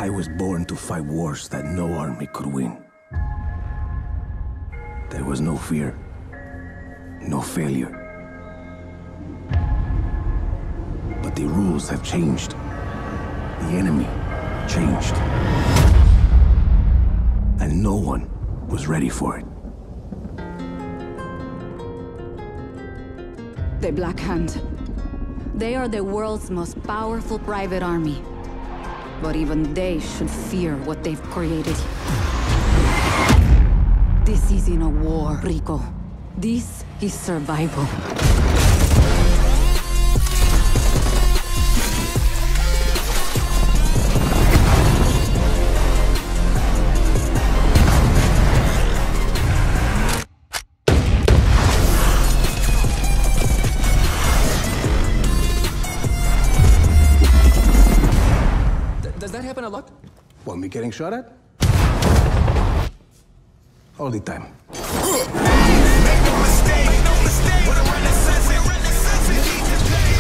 I was born to fight wars that no army could win. There was no fear, no failure. But the rules have changed. The enemy changed. And no one was ready for it. The Black Hand. They are the world's most powerful private army. But even they should fear what they've created. This isn't a war, Rico. This is survival. Does that happen a lot? Want me getting shot at? All the time. Make no mistake, what a renaissance,